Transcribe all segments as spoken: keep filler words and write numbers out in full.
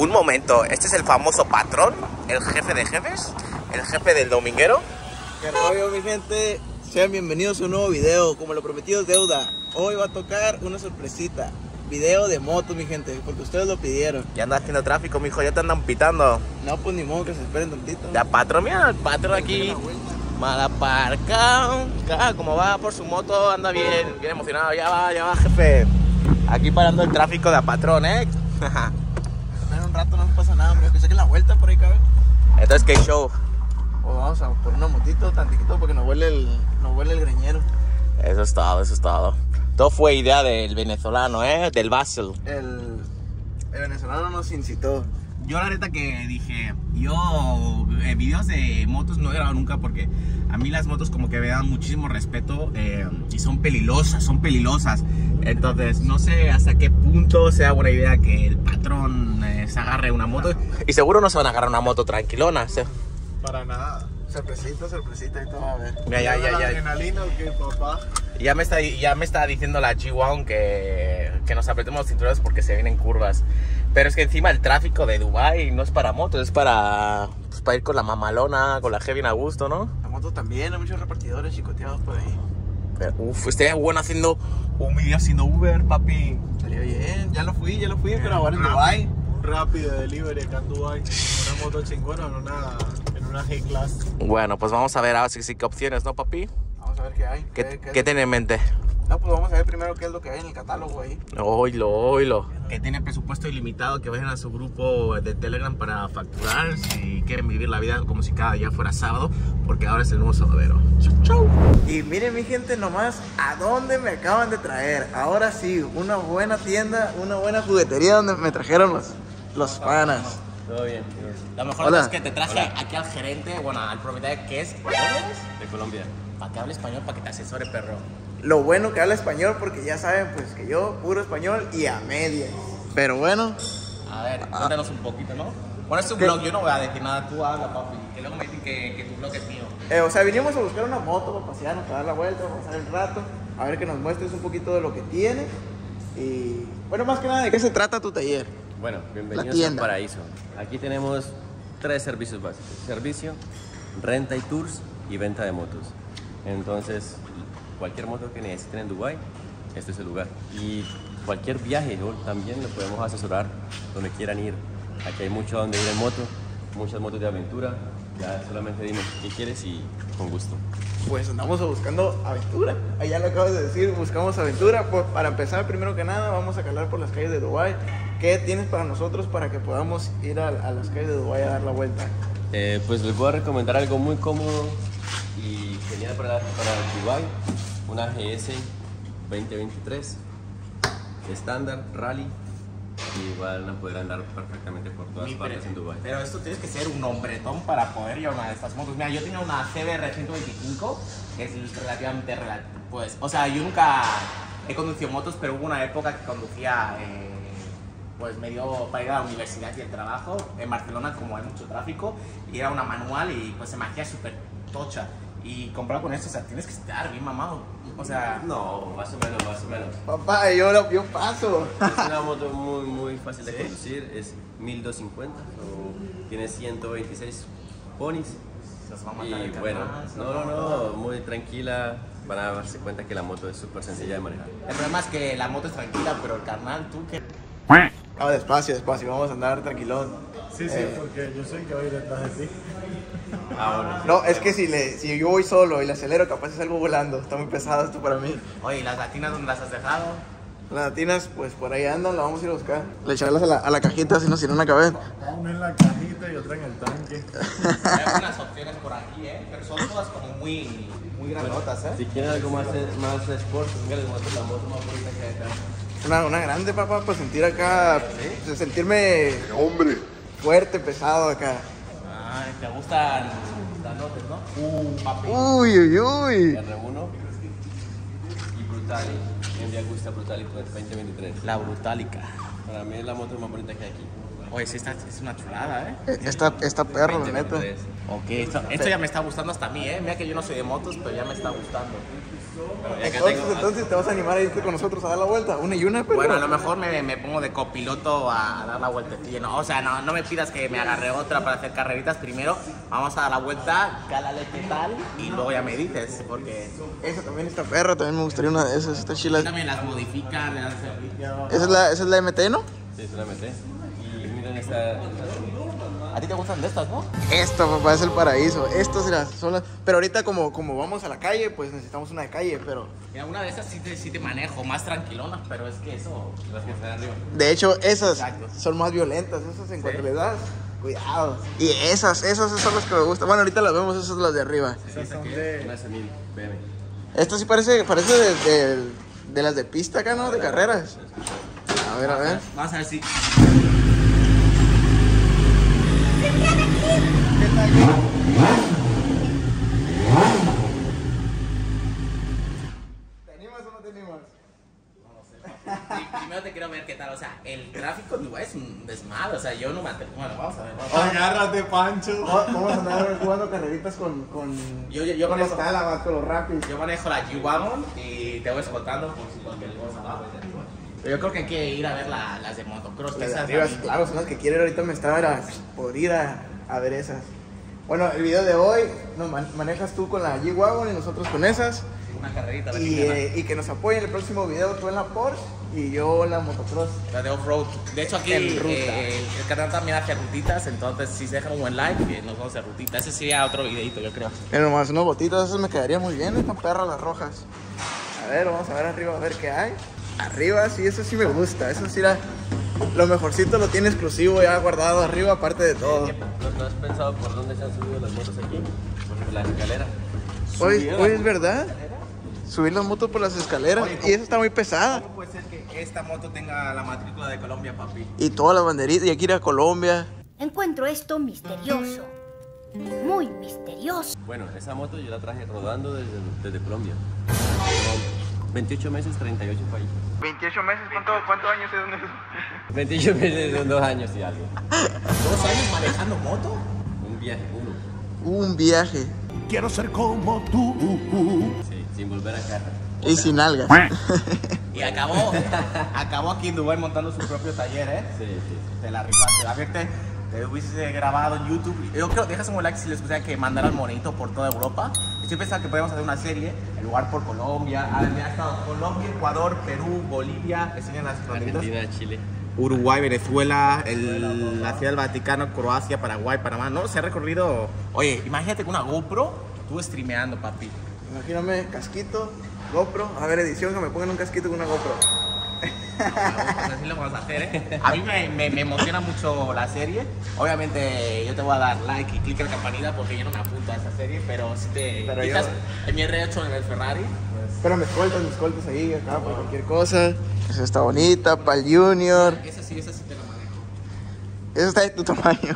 Un momento, ¿este es el famoso patrón? ¿El jefe de jefes? ¿El jefe del dominguero? ¿Qué rollo, mi gente? Sean bienvenidos a un nuevo video. Como lo prometido es deuda, hoy va a tocar una sorpresita. Video de moto, mi gente, porque ustedes lo pidieron. Ya andas haciendo tráfico, mijo, ya te andan pitando. No, pues ni modo que se esperen tantito. Ya, patrón, mira, el patrón aquí mal aparcado. Claro, como va por su moto, anda bien, bien emocionado. Ya va, ya va, jefe. Aquí parando el tráfico de a patrón, ¿eh? En un rato no nos pasa nada, hombre, que saquen la vuelta por ahí, cabrón. Entonces, ¿qué show? O vamos a por una motito tantito porque nos huele el, nos huele el greñero. Eso es todo, eso es todo. Todo fue idea del venezolano, ¿eh? Del Basel. El, el venezolano nos incitó. Yo la neta que dije, yo eh, videos de motos no he grabado nunca porque a mí las motos como que me dan muchísimo respeto eh, y son peligrosas, son peligrosas. Entonces no sé hasta qué punto sea buena idea que el patrón eh, se agarre una moto. Y seguro no se van a agarrar una moto tranquilona, ¿sí? Para nada. Sorpresita, sorpresita y todo, a ver. Mira, ya, ya, ya. Adrenalina, ¿qué, papá? Ya me está, ya me está diciendo la G-Wagon que, que nos apretemos los cinturones porque se vienen curvas. Pero es que encima el tráfico de Dubai no es para motos, es para, pues, para ir con la mamalona, con la G bien a gusto, ¿no? La moto también, hay muchos repartidores chicoteados por ahí. Pero, uf, estaría bueno haciendo un video haciendo Uber, papi. Salió bien, ya lo fui, ya lo fui, pero ahora en Rápido. Dubai. Un rápido delivery acá en Dubai. Una moto chingona en una, en una G-Class. Bueno, pues vamos a ver ahora sí, sí qué opciones, ¿no, papi? Vamos a ver qué hay. ¿Qué, ¿Qué, qué, ¿qué tiene en mente? No, pues vamos a ver primero qué es lo que hay en el catálogo ahí. Oilo, oilo. Que tiene presupuesto ilimitado, que vayan a su grupo de Telegram para facturar si quieren vivir la vida como si cada día fuera sábado, porque ahora es el nuevo sabadero. Chau, chau. Y miren, mi gente, nomás a dónde me acaban de traer. Ahora sí, una buena tienda, una buena juguetería donde me trajeron los, los panas. Todo bien. Lo mejor Hola. es que te traje aquí al gerente, bueno, al propietario que es... De Colombia. Para que hable español, para que te asesore, perro. Lo bueno que habla español porque ya saben pues que yo puro español y a medias. Pero bueno, A ver, cuéntanos un poquito, ¿no? Bueno, es tu ¿Qué? blog, yo no voy a decir nada, tú habla, papi. Que luego me dicen que, que tu blog es mío. eh, o sea, vinimos a buscar una moto para pasearnos, para dar la vuelta, para pasar el rato, a ver que nos muestres un poquito de lo que tiene. Y bueno, más que nada, ¿de qué se trata tu taller? Bueno, La bienvenidos al tienda. Paraíso. Aquí tenemos tres servicios básicos. Servicio, renta y tours y venta de motos. Entonces, cualquier moto que necesiten en Dubái, este es el lugar. Y cualquier viaje, ¿no? También lo podemos asesorar donde quieran ir. Aquí hay mucho donde ir en moto, muchas motos de aventura. Ya solamente dime qué quieres y con gusto. Pues andamos buscando aventura. Allá lo acabas de decir, buscamos aventura. Pues para empezar, primero que nada, vamos a calar por las calles de Dubái. ¿Qué tienes para nosotros para que podamos ir a, a las calles de Dubái a dar la vuelta? Eh, pues les voy a recomendar algo muy cómodo y genial para, para Dubai, una G S veinte veintitrés estándar, rally, y van a poder andar perfectamente por todas Mi partes pre- en Dubai. Pero esto tienes que ser un hombretón para poder llevar una de estas motos. Mira, yo tenía una C B R ciento veinticinco, que es relativamente, rela- pues, o sea, yo nunca he conducido motos, pero hubo una época que conducía, eh, pues, medio para ir a la universidad y el trabajo. En Barcelona, como hay mucho tráfico, y era una manual y pues se me hacía súper tocha. Y comprado con esto, o sea, tienes que estar bien mamado. O sea, No, más o menos, más o menos. Papá, yo, lo- yo paso. Es una moto muy, muy fácil de conducir, es mil doscientos cincuenta, o tiene ciento veintiséis ponis. los va a matar Y el bueno, carnal, se los no, va a no, matar. no, muy tranquila, van a darse cuenta que la moto es súper sencilla de manejar. El problema es que la moto es tranquila, pero el carnal, tú que... Ah, despacio, despacio, vamos a andar tranquilón. Sí, sí, Eh. porque yo soy el que va a ir detrás de ti. Ahora, No, es que si, le, si yo voy solo y le acelero, capaz es algo volando. Está muy pesado esto para mí. Oye, ¿y las latinas dónde las has dejado? Las latinas, pues por ahí andan, las vamos a ir a buscar. Le echarlas a la, a la cajita, si no, si no, no caben. Una en la cajita y otra en el tanque. Hay algunas opciones por aquí, ¿eh? Pero son todas como muy, muy grandotas, ¿eh? si quieren algo más, más sport, venga, les muestro la moto más bonita que hay acá. Una, una grande, papá, para sentir acá, de sentirme hombre, fuerte, pesado acá. Ay, te gustan grandotes, ¿no? Uh, papi. Uy, uy, uy. R uno y Brutali, en Via Gusta Brutali veinte veintitrés. La Brutalica. Para mí es la moto más bonita que hay aquí. Oye, sí, esta es una chulada, ¿eh? Esta, esta perra, la neta. Ok, esto, esto ya me está gustando hasta a mí, ¿eh? Mira que yo no soy de motos, pero ya me está gustando. Entonces, entonces te vas a animar a irte con nosotros a dar la vuelta, una y una, pero... Bueno, a lo mejor me, me pongo de copiloto a dar la vueltecilla, ¿no? O sea, no, no me pidas que me agarre otra para hacer carreritas. Primero vamos a dar la vuelta, cálale qué tal, y luego ya me dices, porque... Esa también, esta perra, también me gustaría una de esas, esta chila. También las modifican, le dan servicio. Esa es la, esa es la M T, ¿no? Sí, es una M T. Y miren esta... A ti te gustan de estas, ¿no? Esta, papá, es el paraíso. Estas son las... Pero ahorita como, como vamos a la calle, pues necesitamos una de calle, pero... Mira, una de esas sí te, sí te manejo, más tranquilona, pero es que eso... Las que están arriba. De hecho, esas Exacto. son más violentas, esas en cuanto le das, cuidado. Y esas, esas son las que me gustan. Bueno, ahorita las vemos, esas son las de arriba. Esas son de... Una S mil B M. Esta sí parece, parece de, de, de las de pista acá, ¿no? De carreras. A ver, a ver. Vamos a ver si... ¿Te animas o no te animas? Sí, primero te quiero ver qué tal, o sea, el tráfico en Dubái es un desmadre, o sea, yo no me atrevo. Bueno, vamos a ver, vamos a ver. Agárrate, Pancho. Vamos a andar jugando carreritas con, con, Yo- yo- yo con con los eso- Calabas, con los Rapids. Yo manejo la G-Wagon y te voy escoltando por si cualquier cosa va. Pero yo creo que hay que ir a ver la- las de motocross, que Las de esas arriba, también- claro, son las que quiero ir ahorita. Me estaba era, por ir a, a ver esas. Bueno, el video de hoy nos man- manejas tú con la G-Wagon y nosotros con esas. una carrerita, a ver Y, quién gana. eh, y que nos apoyen en el próximo video, tú en la Porsche y yo en la motocross. La de off-road. De hecho, aquí En ruta. eh, el canal también hace rutitas, entonces si se dejan un buen like, eh, nos vamos a hacer rutita. Ese sería otro videito, yo creo. Mira nomás, unos botitos, esas me quedarían muy bien, están perras las rojas. A ver, vamos a ver arriba, a ver qué hay. Arriba, sí, eso sí me gusta, eso sí, la, lo mejorcito lo tiene exclusivo ya guardado arriba, aparte de todo. ¿No, no has pensado por dónde se han subido las motos aquí? Por la escalera. Hoy, hoy es verdad, subir las motos por las escaleras Oye, y esa está muy pesada. ¿Cómo puede ser que esta moto tenga la matrícula de Colombia, papi? Y todas las banderitas, y hay que ir a Colombia. Encuentro esto misterioso. Muy misterioso. Bueno, esa moto yo la traje rodando desde, desde Colombia. veintiocho meses, treinta y ocho países. veintiocho meses, ¿cuánto, cuántos años es eso? veintiocho meses son dos años y algo. ¿Dos años manejando moto? Un viaje, uno. Un viaje Quiero ser como tú. Sí, sin volver a casa. y sin algas. Y acabó, acabó aquí en Dubái montando su propio taller, ¿eh? Sí, sí. Te la rifaste. A ver, te, te hubiese grabado en YouTube. Yo creo, dejas un like si les gustaría que mandaran monito por toda Europa. Estoy pensando que podemos hacer una serie, el lugar por Colombia. Ah, ya ha estado Colombia, Ecuador, Perú, Bolivia. Enseñan las fronteras. Argentina, Chile. Uruguay, Venezuela, el- la Ciudad del Vaticano, Croacia, Paraguay, Panamá. No, se ha recorrido. Oye, imagínate con una GoPro, tú streameando, papi. Imagíname, casquito, GoPro. A ver, edición, que me pongan un casquito con una GoPro. Pues así lo vamos a hacer, ¿eh? A mí me, me, me emociona mucho la serie. Obviamente yo te voy a dar like y clic en la campanita porque yo no me apunto a esa serie, pero si te Pero fijas yo- en mi R ocho en el Ferrari, pues Pero me escoltas, me escoltas ahí, acá, por cualquier cosa. Esa está bonita, para el Junior. esa sí, esa sí te la manejo. Esa está de tu tamaño.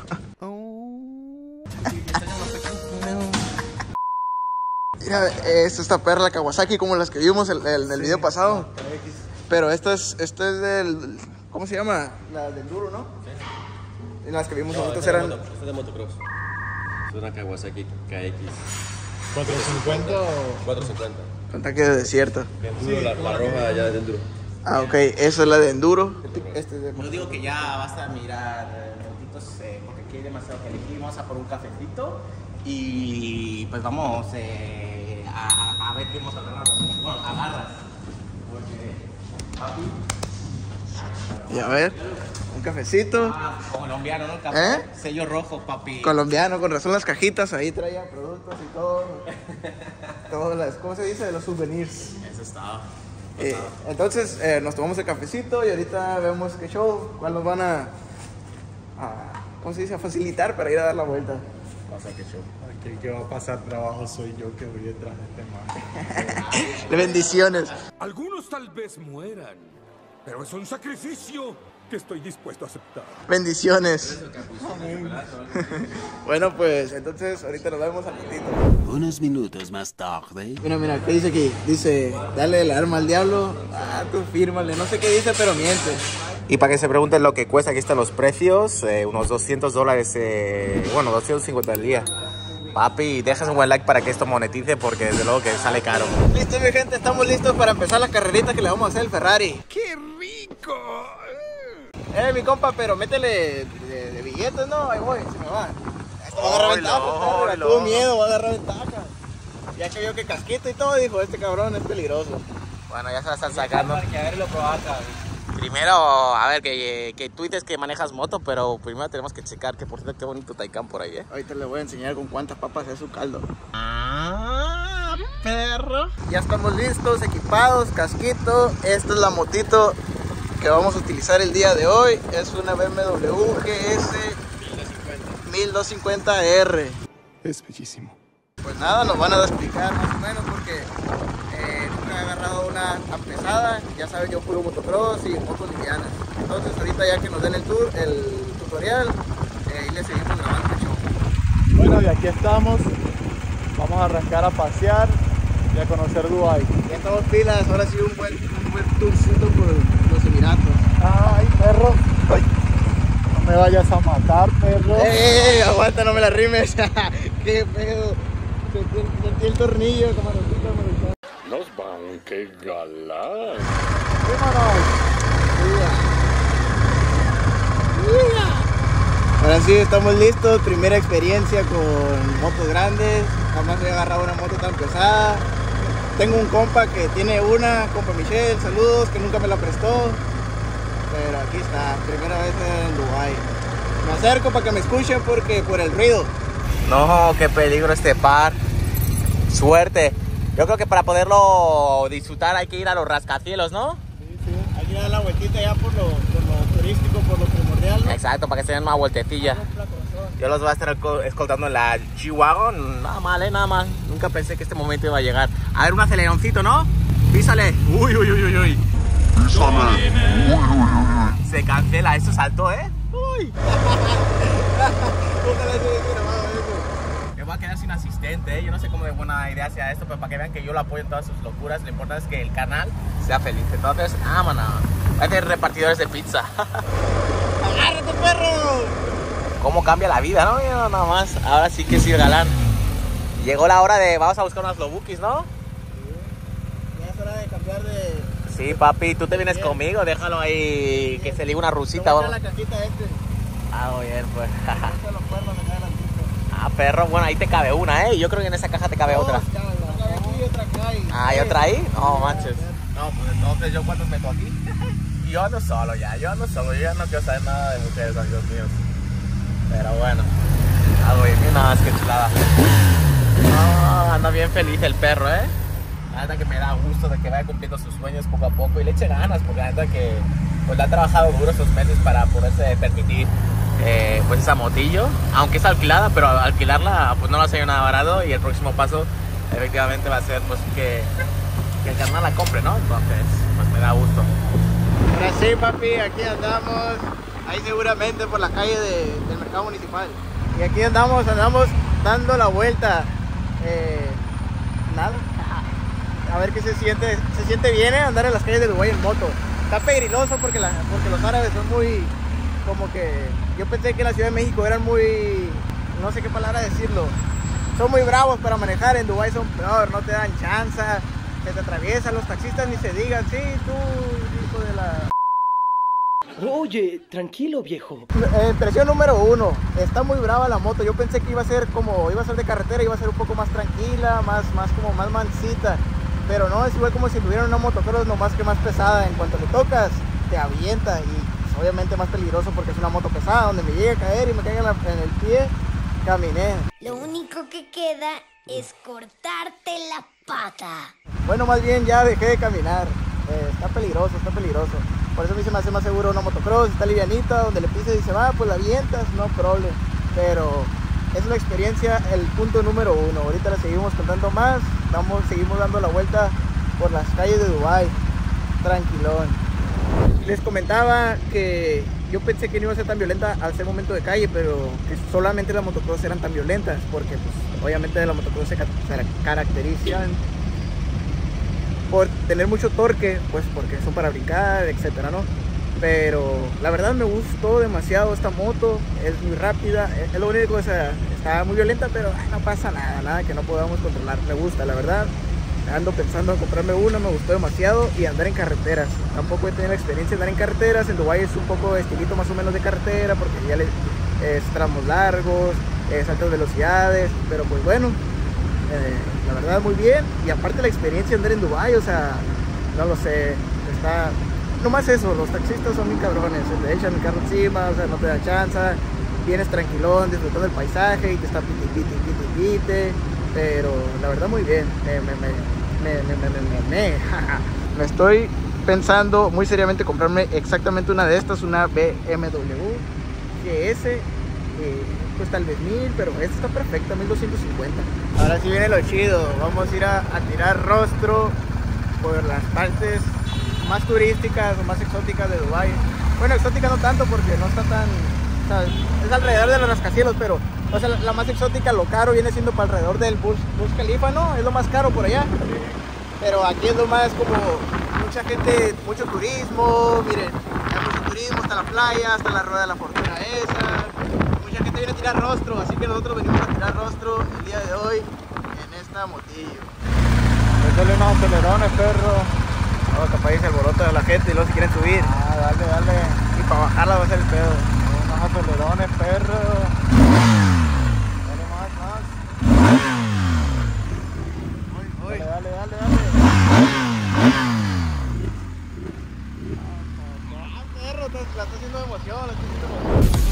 Mira, esta está perra, la Kawasaki, como las que vimos en el, el video pasado. Pero esta es, esta es del... ¿Cómo se llama? La del Enduro, ¿no? Sí. Las que vimos No, nosotros esta es eran... de moto- esta es de motocross. Es una Kawasaki K X ¿cuatrocientos cincuenta o...? cuatrocientos cincuenta. Con tanque de desierto. De enduro, la, la roja ya de enduro. Ah, ok, esa es la de Enduro. Este es de... Yo digo que ya basta de mirar eh, motitos eh, porque aquí hay demasiado que elegir. Vamos a por un cafecito y pues vamos eh, a, a- a ver qué hemos agarrado. Bueno, agarras. Porque, papi, Y a ver, un cafecito. ah, colombiano, ¿no? Café, ¿Eh? sello rojo, papi. Colombiano, con razón las cajitas, ahí traía productos y todo. Todas las, ¿cómo se dice? Los souvenirs. Eso está. Eh, entonces eh, nos tomamos el cafecito y ahorita vemos qué show, cuál nos van a, a ¿cómo se dice? A facilitar para ir a dar la vuelta. Pasa que show. Aquí el que va a pasar trabajo soy yo que voy detrás de este man. Bendiciones. Algunos tal vez mueran, pero es un sacrificio que estoy dispuesto a aceptar. Bendiciones. Bueno, pues entonces ahorita nos vemos al ratito. Unos minutos más tarde. Mira, mira, ¿qué dice aquí? Dice, dale el arma al diablo. Ah, tú fírmale. No sé qué dice, pero miente. Y para que se pregunten lo que cuesta, aquí están los precios, eh, unos doscientos dólares, eh, bueno, doscientos cincuenta al día. Papi, dejas un buen like para que esto monetice porque desde luego que sale caro. Listo, mi gente, estamos listos para empezar la carrerita que le vamos a hacer al Ferrari. ¡Qué rico! Eh, mi compa, pero métele de, de billetes, ¿no? Ahí voy, se me va. Esto va a agarrar ventaja, perro, tuvo miedo, va a agarrar ventaja. Ya que vio que casquito y todo, dijo, este cabrón es peligroso. Bueno, ya se la están sacando. Que a ver lo provoca. Primero, a ver, que, que tú dices que manejas moto, pero primero tenemos que checar que por cierto qué bonito Taycan por ahí, ¿eh? Ahorita le voy a enseñar con cuántas papas es su caldo. Ah, perro. Ya estamos listos, equipados, casquito. Esta es la motito que vamos a utilizar el día de hoy. Es una B M W G S mil doscientos cincuenta R. Es bellísimo. Pues nada, nos van a explicar más o menos porque eh, nunca he agarrado una tan pesada. Ya saben, yo puro motocross y motos livianas. Entonces ahorita ya que nos den el tour, el tutorial, eh, ahí le seguimos grabando el show. Bueno, y aquí estamos. Vamos a arrancar a pasear y a conocer Dubái. Ya estamos pilas, ahora sí un buen, un buen tourcito por los Emiratos. Ay, perro. Ay. No me vayas a matar, perro. ¡Eh! Aguanta, no me la rimes. ¡Qué pedo! Sentí el, sentí el tornillo, camaroncito, camaroncito. Nos van, qué galán. Vámonos. Ahora sí, estamos listos. Primera experiencia con motos grandes. Jamás he agarrado una moto tan pesada. Tengo un compa que tiene una, compa Michelle, saludos, que nunca me la prestó. Pero aquí está, primera vez en Dubái. Me acerco para que me escuchen porque por el ruido. No, qué peligro este par. Suerte. Yo creo que para poderlo disfrutar hay que ir a los rascacielos, ¿no? Sí, sí. Hay que dar la vueltita ya por lo, por lo turístico, por lo primordial, ¿no? Exacto, para que se den una vueltecilla. Yo los voy a estar escoltando en la G-Wagon. Nada mal, eh, nada mal. Nunca pensé que este momento iba a llegar. A ver, un aceleroncito, ¿no? Písale. Uy, uy, uy, uy, uy. Písale. Uy, uy, uy. Se cancela, esto saltó, ¿eh? Uy. Ojalá se hubiese grabado eso. Me voy a quedar sin asistente, ¿eh? Yo no sé cómo de buena idea sea esto, pero para que vean que yo lo apoyo en todas sus locuras, lo importante es que el canal sea feliz. Entonces, vámonos. Voy a tener repartidores de pizza. ¡Agárrate, perro! Cómo cambia la vida, ¿no? Mira, nada más. Ahora sí que sí, galán. Llegó la hora de... Vamos a buscar unas lobukis, ¿no? Sí. Ya es hora de cambiar de... Sí, papi, tú te vienes bien conmigo. Déjalo ahí, que se ligue una rusita. No, la cajita este. Ah, muy bien, pues. Los cuernos, ah, perro, bueno, ahí te cabe una, ¿eh? Yo creo que en esa caja te cabe no, otra. Cabe aquí y otra acá. Y... Ah, ¿hay otra ahí? No, manches. No, pues entonces, ¿yo cuántos meto aquí? Yo ando solo ya, yo ando solo. Yo ya no quiero saber nada de mujeres, amigos míos. Pero bueno, algo bien, nada más que chulada. No, anda bien feliz el perro, ¿eh? La neta que me da gusto de que vaya cumpliendo sus sueños poco a poco y le eche ganas, porque la neta que pues, le ha trabajado duro estos meses para poderse permitir eh, pues esa motillo, aunque es alquilada, pero alquilarla pues no la ha nada barato y el próximo paso efectivamente va a ser pues que, que el carnal la compre, ¿no? Entonces, pues me da gusto. Ahora sí, papi, aquí andamos. Ahí seguramente por la calle de, del mercado municipal. Y aquí andamos, andamos dando la vuelta. Eh, nada. A ver qué se siente. Se siente bien, ¿eh? Andar en las calles de Dubái en moto. Está peligroso porque, la, porque los árabes son muy... Como que... Yo pensé que en la Ciudad de México eran muy... No sé qué palabra decirlo. Son muy bravos para manejar. En Dubái son peor. No te dan chance. Se te atraviesan. Los taxistas ni se digan. Sí, tú, hijo de la... Oye, tranquilo, viejo. Eh, impresión número uno, está muy brava la moto. Yo pensé que iba a ser como, iba a ser de carretera, iba a ser un poco más tranquila, más, más como más mansita. Pero no, es igual como si tuviera una motocross, nomás que más pesada. En cuanto le tocas, te avienta y pues, obviamente más peligroso porque es una moto pesada. Donde me llegue a caer y me caiga en, la, en el pie, caminé. Lo único que queda es cortarte la pata. Bueno, más bien ya dejé de caminar. Eh, está peligroso, está peligroso. Por eso a mí se me hace más seguro una motocross, está livianita, donde le pises y se va, pues la avientas, no problem. Pero es la experiencia, el punto número uno. Ahorita la seguimos contando más, vamos, seguimos dando la vuelta por las calles de Dubái, tranquilón. Les comentaba que yo pensé que no iba a ser tan violenta al ser momento de calle, pero que solamente las motocross eran tan violentas, porque pues, obviamente las motocross se caracterizan por tener mucho torque, pues porque son para brincar, etcétera, ¿no? pero la verdad me gustó demasiado esta moto, es muy rápida, es lo único, o sea, está muy violenta, pero ay, no pasa nada, nada que no podamos controlar, me gusta, la verdad. Ando pensando en comprarme una, me gustó demasiado, y andar en carreteras. Tampoco he tenido la experiencia de andar en carreteras. En Dubái es un poco estilito más o menos de carretera, porque ya le, es tramos largos, es altas velocidades, pero pues bueno, eh, la verdad muy bien. Y aparte la experiencia de andar en Dubái, o sea, no lo sé, está... Nomás eso, los taxistas son muy cabrones, se te echan el carro encima, o sea, no te da chance, vienes tranquilón, disfrutando del paisaje y te está piti, piti, piti, piti, pero la verdad muy bien, me, me, me, me, me, me, me, me, me estoy pensando muy seriamente comprarme exactamente una de estas, una B M W G S, eh, cuesta tal vez mil, pero esta está perfecta, mil doscientos cincuenta. Ahora sí viene lo chido, vamos a ir a, a tirar rostro por las partes más turísticas o más exóticas de Dubái. Bueno, exótica no tanto porque no está tan, o sea, es alrededor de los rascacielos, pero o sea, la, la más exótica, lo caro viene siendo para alrededor del Burj, Burj Khalifa, ¿no? Es lo más caro por allá. Pero aquí es lo más como mucha gente, mucho turismo, miren, hay mucho turismo, hasta la playa, hasta la rueda de la fortuna esa. Mucha gente viene a tirar rostro, así que nosotros venimos a tirar rostro el día de hoy en esta motillo. Métele unos acelerones, perro. Vamos, capaz se alborota la gente y luego se quieren subir. Ah, dale, dale. Y para bajarla va a ser el pedo. Unos acelerones, perro. Dale más, más. Uy, uy. Dale, dale, dale, dale. Ah, perro, la está haciendo de emoción, la está haciendo de emoción.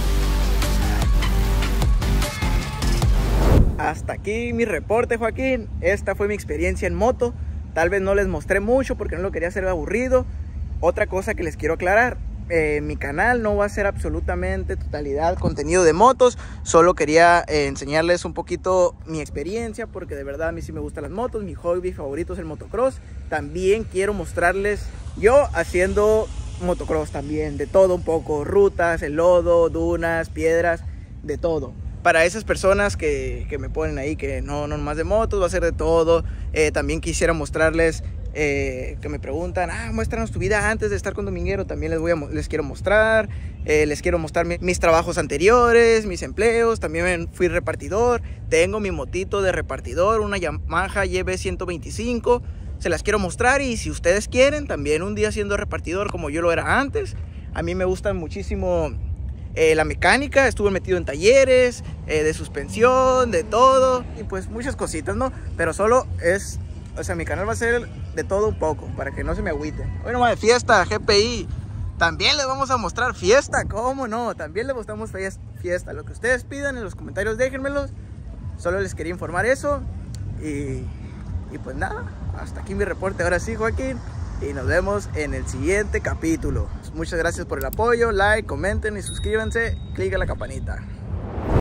Hasta aquí mi reporte, Joaquín. Esta fue mi experiencia en moto. Tal vez no les mostré mucho porque no lo quería hacer aburrido. Otra cosa que les quiero aclarar, eh, mi canal no va a ser absolutamente totalidad contenido de motos. Solo quería eh, enseñarles un poquito mi experiencia, porque de verdad a mí sí me gustan las motos. Mi hobby favorito es el motocross. También quiero mostrarles yo haciendo motocross también, de todo un poco, rutas, el lodo, dunas, piedras, de todo. Para esas personas que, que me ponen ahí que no, no más de motos, va a ser de todo. Eh, también quisiera mostrarles, eh, que me preguntan, ah, muéstranos tu vida antes de estar con Dominguero. También les, voy a, les quiero mostrar, eh, les quiero mostrar mi, mis trabajos anteriores, mis empleos. También fui repartidor, tengo mi motito de repartidor, una Yamaha Y B ciento veinticinco. Se las quiero mostrar, y si ustedes quieren, también un día siendo repartidor como yo lo era antes. A mí me gusta muchísimo... Eh, la mecánica, estuve metido en talleres, eh, de suspensión, de todo, y pues muchas cositas, ¿no? Pero solo es, o sea, mi canal va a ser de todo un poco, para que no se me agüiten. Bueno, más de fiesta, G P I, también les vamos a mostrar fiesta, ¿cómo no? También les mostramos fiesta, lo que ustedes pidan en los comentarios, déjenmelos. Solo les quería informar eso, y, y pues nada, hasta aquí mi reporte, ahora sí, Joaquín. Y nos vemos en el siguiente capítulo. Muchas gracias por el apoyo, like, comenten y suscríbanse, clic a la campanita.